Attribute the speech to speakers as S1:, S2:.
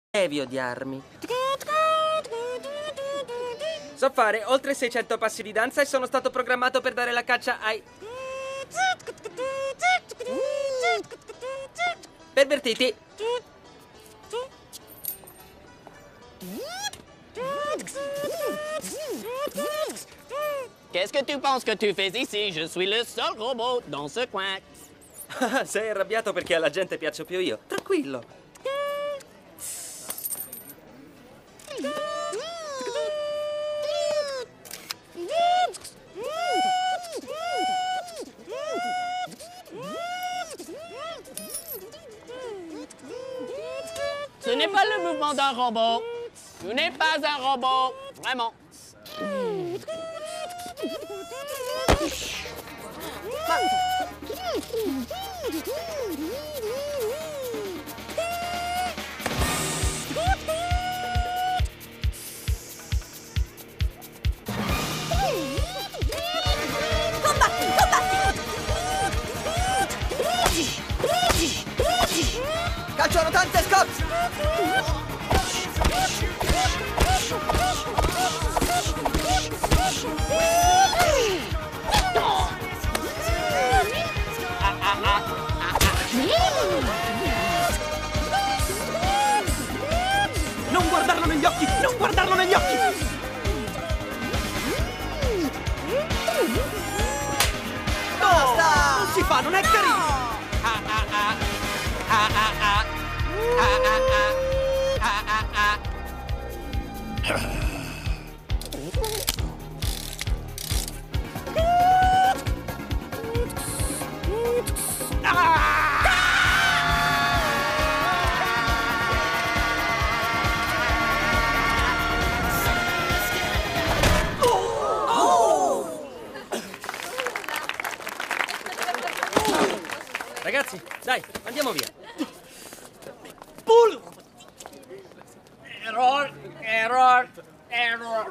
S1: Devi odiarmi. So fare oltre 600 passi di danza e sono stato programmato per dare la caccia ai pervertiti.
S2: Qu'est-ce que tu penses que tu fais ici? Je suis le seul robot dans ce coin.
S1: Sei arrabbiato perché alla gente piaccio più io. Tranquillo.
S2: Ce n'est pas le mouvement d'un robot. Tu n'es pas un robot. Vraiment.
S3: Calcio rotante, Scott!
S1: Non guardarlo negli occhi! Non guardarlo negli occhi!
S3: Basta!
S1: Non si fa, non è carino! Ragazzi, dai, andiamo via.
S2: Error, error, error.